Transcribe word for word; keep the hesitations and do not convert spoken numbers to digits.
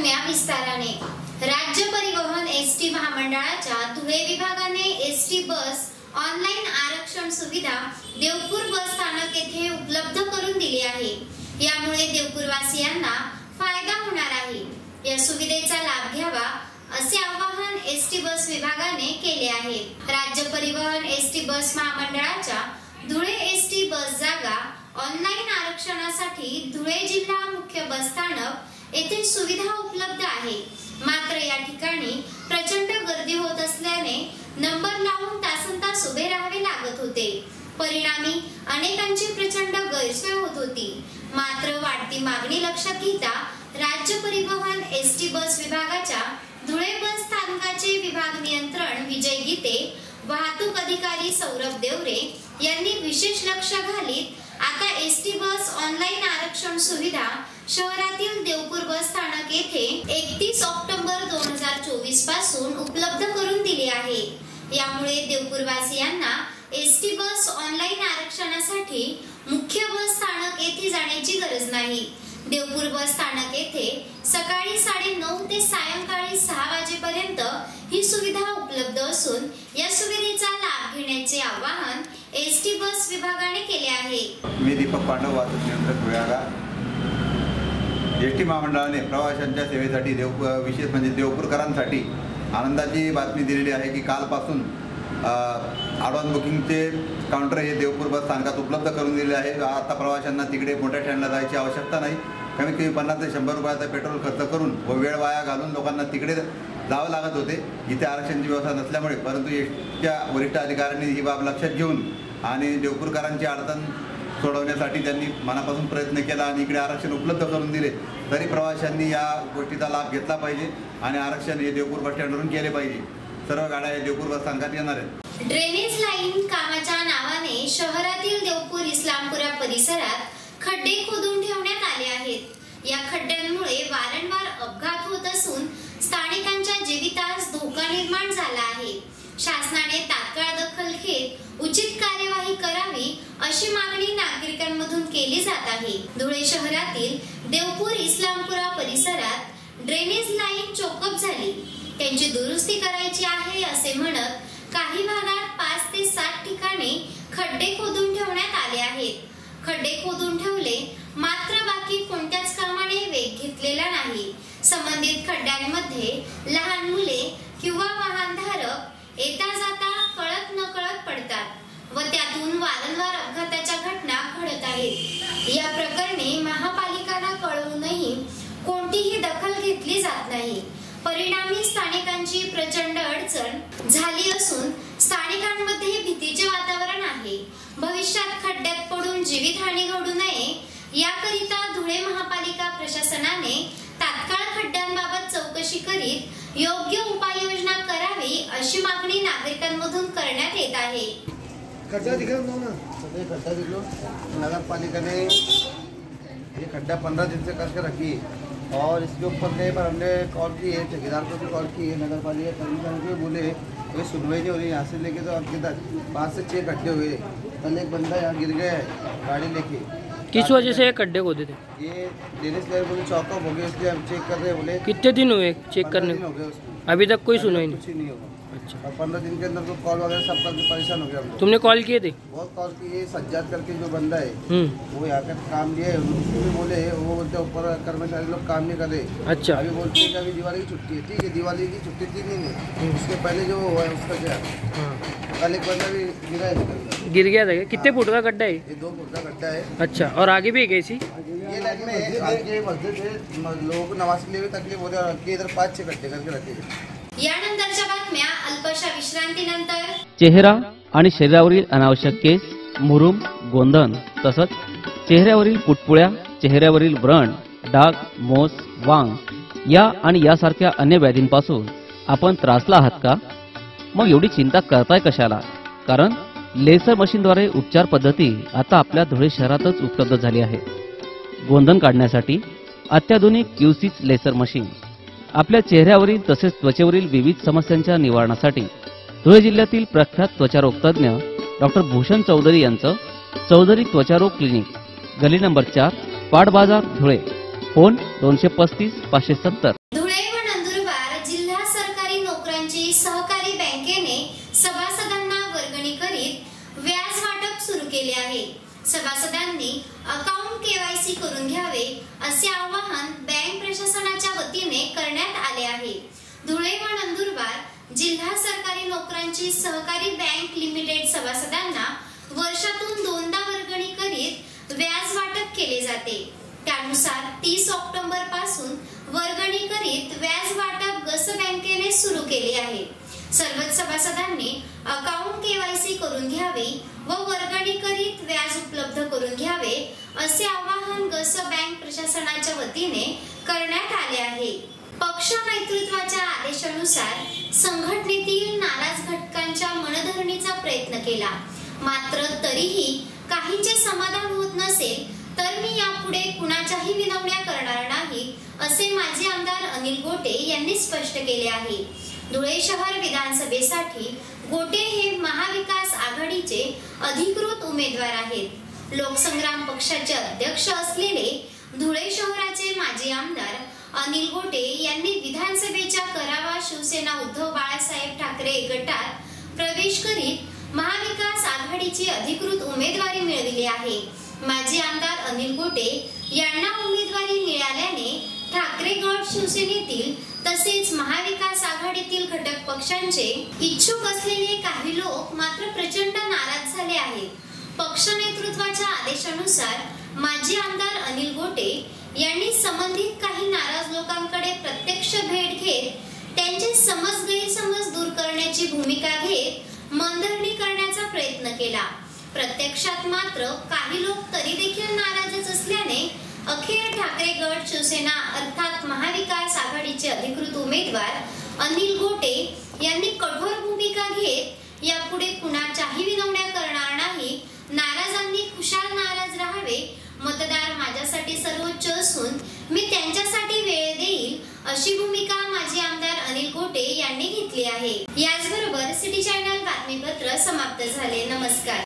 बातम्या विस्ताराने। राज्य परिवहन एसटी महामंडळाच्या धुळे विभागाने एसटी बस ऑनलाईन आरक्षण सुविधा देवपूर बस स्थानक येथे उपलब्ध करून दिली आहे। यामुळे देवपूरवासियांना फायदा होणार आहे। या सुविधेचा लाभ घ्यावा असे आवाहन एसटी बस विभागाने केले आहे। राज्य परिवहन एसटी बस महामंडळाच्या धुळे एसटी बस जागा ऑनलाईन आरक्षणासाठी धुळे जिल्हा मुख्य बस स्थानक येथे सुविधा उपलब्ध आहे। मात्र या ठिकाणी प्रचंड गर्दी होत असल्याने नंबर लावून तासनतास उभे राहावे लागत होते। परिणामी अनेकांची प्रचंड गैरसोय होत होती। मात्र वाढती मागणी लक्षात घेता राज्य परिवहन एसटी बस विभागाच्या धुळे बस स्थानकाचे विभाग नियंत्रण विजय गीते, वाहतूक अधिकारी सौरभ देवरे यांनी विशेष लक्ष घालीत आता एसटी बस ऑनलाईन आरक्षण सुविधा शहरातील देवपूर बस स्थानक येथे एकतीस ऑक्टोबर दोन हजार चोवीस पासून उपलब्ध करून दिली आहे। यामुळे देवपूरवासियांना एसटी बस ऑनलाईन आरक्षणासाठी मुख्य बस स्थानक येथे जाण्याची गरज नाही। देवपूर बस स्थानक येथे सकाळी साडे नऊ ते सायंकाळी सहा वाजेपर्यंत ही सुविधा उपलब्ध असून या सुविधेचा लाभ घेण्याचे आवाहन एसटी बस विभागाने केले आहे। मी दीपक पांडव, वाहतूक नियंत्रक धुळ्यागा। एसटी महामंडळाने प्रवाशांच्या सेवेसाठी देव विशेष म्हणजे देवपूरकरांसाठी आनंदाची बातमी दिलेली आहे की कालपासून ॲडव्हान्स बुकिंगचे काउंटर हे देवपूर बस स्थानकात उपलब्ध करून दिले आहे। आता प्रवाशांना तिकडे मोठ्या ट्रेनला जायची आवश्यकता नाही। कमीत कमी पन्नास ते शंभर रुपयाचा पेट्रोल खर्च करून व वेळ वाया घालून लोकांना तिकडे जावं लागत होते। इथे आरक्षणाची व्यवस्था नसल्यामुळे, परंतु एसटीच्या वरिष्ठ अधिकाऱ्यांनी ही बाब लक्षात घेऊन आणि देवपूरकरांची अडचण सोडवण्यासाठी त्यांनी मनापासून प्रयत्न केला आणि इकडे आरक्षण उपलब्ध करून दिले। तरी प्रवाशांनी या गोष्टीचा लाभ घेतला पाहिजे आणि आरक्षण हे देवपूर बस स्टँडवरून केले पाहिजे। सर्व गाड्या हे देवपूर बस स्थानकात येणार आहेत। ड्रेनेज लाईन कामाच्या नावाने शहरातील देवपूर इस्लामपुरा परिसरात खड्डे खोदून ठेवण्यात आले आहेत। या खड्ड्यांमुळे वारंवार अपघात होत असून स्थानिकांच्या जीवितास धोका निर्माण झाला आहे। शासनाने तात्काळ दखल घेत उचित कार्यवाही करावी अशी मागणी नागरिकांमधून केली जात आहे। धुळे शहरातील देवपूर इस्लामपुरा परिसरात ड्रेनेज लाईन चोकअप झाली, त्यांची दुरुस्ती करायची आहे असे म्हणत काही भागात पाच ते सात ठिकाणी खड्डे खोदून ठेवण्यात आले आहेत। खड्डे खोदून ठेवले, मात्र बाकी कोणत्याच कामाने वेग घेतलेला नाही। संबंधित खड्ड्यांमध्ये लहान मुले किंवा वाहनधारक येता जाता कळत न कळत पडतात व त्यातून वारंवार अपघाताच्या घटना घडत आहेत। या प्रकरणी महापालिकांना कळवूनही कोणतीही दखल घेतली जात नाही। परिणामी स्थानिकांची प्रचंड अडचण झाली असून स्थानिकांमध्ये भीतीचे वातावरण आहे। भविष्यात खड्ड्यात पडून जीवितहानी घडू नये याकरिता धुळे महापालिका प्रशासनाने तात्काळ खड्ड्यांबाबत चौकशी करीत योग्य उपाययोजना करावी अशी मागणी नागरिकांमधून करण्यात येत आहे। खड्डा दिखा ना, खड्डा दिखो। नगर पालिका ने ये खड्डा पंद्रह दिन से करके रखी और इसके ऊपर कई बार हमने कॉल की है, ठेकेदार को भी कॉल की है, नगर पालिका कर्मचारी को बोले कोई सुनवाई नहीं हो रही। यहाँ से लेके तो अब तक पाँच से छः खड्डे हुए। कल एक बंदा यहाँ गिर गया है गाड़ी लेके। किस वजह से ये खड्डे खोदे थे? ये ड्रेनेज लाइन बोले चौकअप हो गया, इसलिए हम चेक कर रहे हैं। बोले कितने दिन हुए चेक करने हो गए उसको? अभी तक कोई सुनवाई नहीं? कुछ नहीं होगा। अच्छा, और पंद्रह दिन के अंदर तो कॉल वगैरह सब करके परेशान हो गया हम लोग। तुमने कॉल किए थे? बहुत कॉल किए। सज्जाद करके जो बंदा है हम्म वो यहाँ का काम लिया है, उसको भी बोले वो बोलते ऊपर कर्मचारी लोग काम नहीं कर रहे। अच्छा, अभी बोलते हैं कि अभी दिवाली की छुट्टी है। ठीक है, दिवाली की छुट्टी थी नहीं, उसके पहले जो हुआ है उसका क्या। हाँ, कल एक बंदा भी गिरा है, गिर गया था। कितने फुट का गड्ढा है? ये दो फुट का गड्ढा है। अच्छा, और आगे भी है कैसी? ये लाइन में है, आगे मस्जिद है, लोगों को नमाज के लिए भी तकलीफ हो रही है। इधर पाँच छह गड्ढे करके रखे हैं। यानंतरच्या बातम्या अल्पशा विश्रांतीनंतर। चेहरा आणि शरीरावरील अनावश्यक केस, मुरूम, गोंधन तसंच चेहऱ्यावरील पुटपुळ्या, चेहऱ्यावरील व्रण, डाग, मोस, वांग या आणि यासारख्या अन्य व्याधींपासून आपण त्रासला आहात का? मग एवढी चिंता करताय कशाला? कारण लेसर मशीनद्वारे उपचार पद्धती आता आपल्या धुळे शहरातच उपलब्ध झाली आहे। गोंधन काढण्यासाठी अत्याधुनिक क्यूसिस लेसर मशीन, आपल्या चेहऱ्यावरील तसेच त्वचेवरील विविध समस्यांच्या निवारणासाठी धुळे जिल्ह्यातील प्रख्यात त्वचारोग तज्ञ डॉक्टर भूषण चौधरी यांचं चौधरी त्वचारोग क्लिनिक, गली नंबर चार, पाट बाजार, धुळे। फोन दोनशे पस्तीस पाचशे सत्तर। सभासदांनी अकाउंट केवायसी करून घ्यावे असे आवाहन बँक प्रशासनाच्या वतीने करण्यात आले आहे। धुळे व नंदुरबार जिल्हा सरकारी नोकरांची सहकारी बँक लिमिटेड सभासदांना वर्षातून दोनदा वर्गणी करीत व्याज वाटप केले जाते। त्यानुसार तीस ऑक्टोबर पासून वर्गणी करीत व्याज वाटप गस बँकेने सुरू केले आहे। सर्वच सभासदांनी अकाउंट केवायसी करून घ्यावी व वर्गणी करीत व्याज उपलब्ध करून घ्यावे असे आवाहन गस बँक प्रशासनाच्या वतीने करण्यात आले आहे। पक्ष नेतृत्वाच्या आदेशानुसार संघटनेतील नाराज घटकांच्या मनधरणीचा प्रयत्न केला, मात्र तरीही काहींचे समाधान होत नसेल तर मी यापुढे कुणाच्याही विनवण्या करणार नाही असे माजी आमदार अनिल गोटे यांनी स्पष्ट केले आहे। धुळे शहर विधानसभेसाठी गोटे हे महाविकास आघाडीचे अधिकृत उमेदवार आहेत। लोकसंग्राम पक्षाचे अध्यक्ष असलेले धुळे शहराचे माजी आमदार अनिल गोटे यांनी विधानसभेच्या करावा शिवसेना उद्धव बाळासाहेब ठाकरे गटात प्रवेश करीत महाविकास आघाडीची अधिकृत उमेदवारी मिळविली आहे। माजी आमदार अनिल गोटे यांना उमेदवारी मिळाल्याने ठाकरे गट शिवसेनेतील तसेच महाविकास आघाडीतील घटक पक्षांचे इच्छुक असलेले काही लोक मात्र प्रचंड नाराज झाले आहेत। पक्ष नेतृत्वाच्या आदेशानुसार माजी आमदार अनिल गोटे यांनी संबंधित काही नाराज लोकांकडे प्रत्यक्ष भेट घेत त्यांचे समज गैरसमज दूर करण्याची भूमिका घेत मनधरणी करण्याचा प्रयत्न केला। प्रत्यक्षात मात्र काही लोक तरी देखील नाराजच असल्याने अखेर ठाकरे गट शिवसेना अर्थात महाविकास आघाडीचे अधिकृत उमेदवार अनिल गोटे यांनी कठोर भूमिका घेत यापुढे कुणाच्याही विनवण्या करणार नाही, नाराजांनी खुशाल नाराज राहावे, मतदार माझ्यासाठी सर्वोच्च असून मी त्यांच्यासाठी वेळ देईल अशी भूमिका माजी आमदार अनिल गोटे यांनी घेतली आहे। याचबरोबर सिटी चॅनल बातमीपत्र समाप्त झाले। नमस्कार।